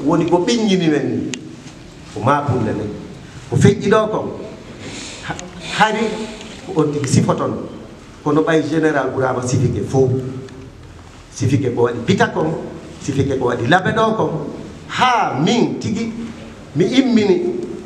woni ko ɓiññini men ni ko mapunde nden ko feƴƴi ɗo kon hari ko on tigi sifoton kono ɓay général Bourama Sifike fof Sifike ko waɗi bita kon Sifike ko waɗi laɓe ɗo kon ha min tigi mi immini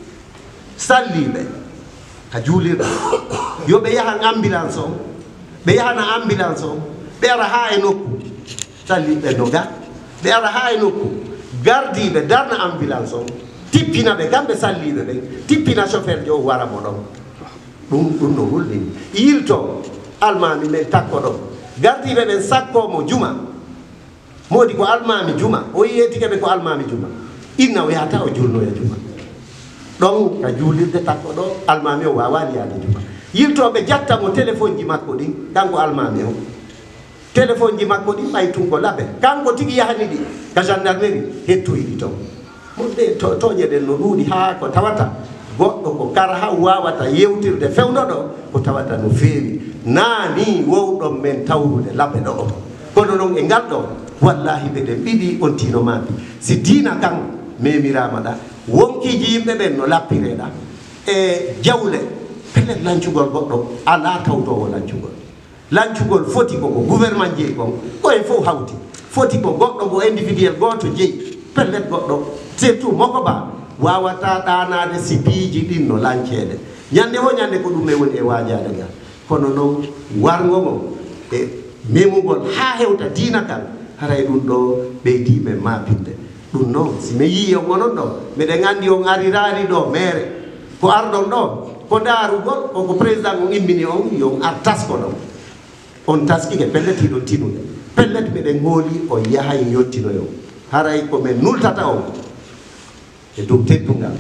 salliɓe ka juulirɗo yo ɓe yahan ambulance o ɓe yahana ambulance o ɓe ara ha e nokku salliɓe no ga ɓe ara ha e nokku gardiɓe darna ambulance o tippina ɓe kamɓe salliɓe ɓe tippina chauffeur jo wara mo ɗon ɗum no hulɗini yilto almami men takko ɗon gardiɓe ɓen sakkomo juma modi ko almami juma o yeyetikeɓe ko almami juma inna o yahata o julnoya juma ɗon ka juulirde takko ɗo almami o wawani yaade juma yiltoɓe jattamo téléphone ji makko ɗin kanko almami o téléphone ji makko ɗin ɓay tunko laɓe kanko tigi yahani ɗi ka gendarmerie hettoyiɗi ton moɗe toñe ɗen no ɗuuɗi ha ko tawata goɗɗo ko kara ha wawata yewtirde fewno ɗo ko tawata no feewi naani wowɗon men tawrude laɓe ɗo o kono noon e ngal ɗo wallahi ɓeɗen ɓiɗi on tino maɓi si diina kan memirama ɗa wonkiji yimɓe ɓen no lappireɗa e jawle pellet lancugol goɗɗo ala tawtowo lancugol foti koko gouvernement jeeyi kon koye fof hawti foti ko goɗɗo ko individuel goto jeeyi pellet goɗɗo surtout moko ba wawata ɗanade si piiji ɗin no lancede ñande ho ñande ko ɗum e woni e wajade ga kono noon wargomo e memugol ha hewta diina kan haray ɗum ɗo ɓeydiɓe mapinde ɗum noon si mi yii on onon ɗo miɗen andi on arirari ɗo maire ko arɗon ɗo ko darugol koko président on immini on yon ar tasko ɗon on taskike pelletiɗon tinude pellet miɗen hooli o yahay yottinoyo haray komin nultata on e dow teddungal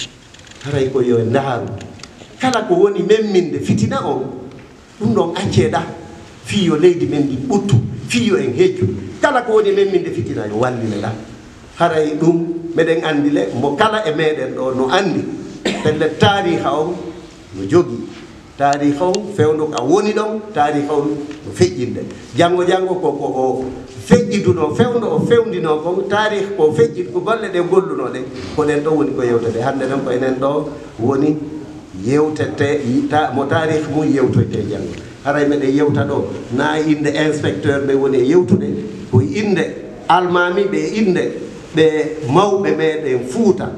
haray ko yo ndaaru kala ko woni memminde fitina on ɗum ɗon acceɗa fiyo leydi men ndi ɓuttu fiyo en hejju kala ko woni memminde fitina yo wallineɗa haray ɗum meɗen andi le mo kala e meɗen ɗo no andi pellet tariha on no jogui tariha on fewno ka woni ɗon tariha on no feƴƴinde janggo janggo koko o feƴƴiduno fewno o fewndino kon tarih ko feƴƴit ko golle ɗe gollunoɗe ko ɗen ɗo woni ko yewtete hande noon ko enen ɗo woni yewtete mo tarih mum yewtoyte janggo haray meɗen yewta ɗo na inde inspecteur ɓe woni e yewtude ko inde almami ɓe inde ɓe mawɓe meɗen Fuuta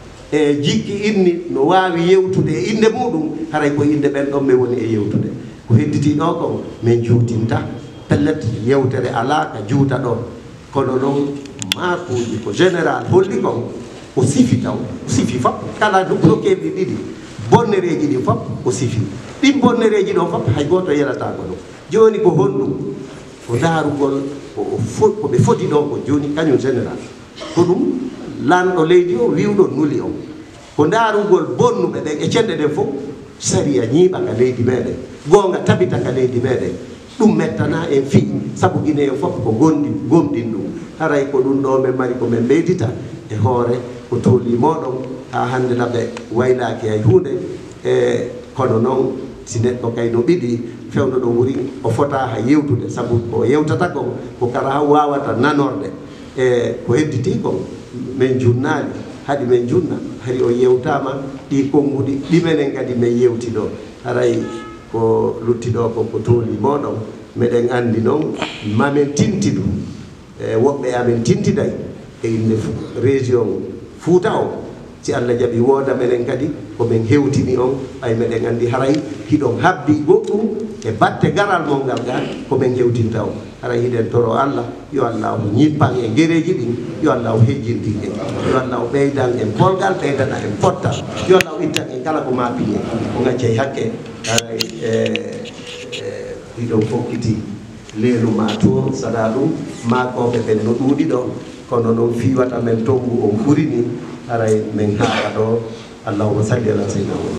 e jikki inni no wawi yewtude e inde muɗum haray ko inde ɓen ɗon ɓe woni e yewtude ko hedditi ɗo kon min juutinta pellet yewtere ala ka juuta ɗo kono noon makuji ko général holli kon o sifi taw o sifi fop kala nokkeɓe ɗiɗi bonnereji ɗi fop o sifi ɗin bonnereji ɗo fop hay goto yelata ko ɗum joni ko honɗum ko darugol koɓe foti ɗo ko joni kañum général ko ɗum lanɗo leydi o wiwɗo nuli on ko darugol bonnuɓe ɗen e cenɗe ɗen fof saria ñiiɓa ka leydi meɗen gonga tabita ka leydi meɗen ɗum mettana en fi sabu guine en fof ko gomɗin ɗum haray ko ɗum ɗo men mari komin ɓeydita e hoore ko toli moɗon ha hande laɓe waylaki hay hunde e kono noon si neɗɗo kay no ɓiɗi fewno ɗo wuri o fota ha yewtude sabu ko yewtata kon ko kala ha wawata nanorde e ko hedditi kon min junnali haɗi min junna hari o yewtama ɗi konguɗi ɗimenen kadi min yewti ɗo haray ko luttiɗo ko toli moɗon meɗen andi noon mamin tintidu e woɓɓe amin tintiday e inde région Fuuta o si Allah jaaɓi wooda menen kadi komin hewtini on ay meɗen andi haray hiɗon habbi goɗɗum e batte garal mol ngal ga komin hewtinta o haray hiɗen toro Allah yo Allah o ñippan e guereji ɗin yo Allah o hejjintin en yo Allah o ɓeydan en kolgal ɓeydana en pottal yo Allah o ittan en kala ko mapiñe o gaccay hakke haray ɗiɗon fokkiti leelu ma to saɗa ɗum makoɓe ɓen no ɗuuɗi ɗo kono noon fiwata men tongu on ɓurini haray min haɗa ɗo allahumma salli ala sayyidina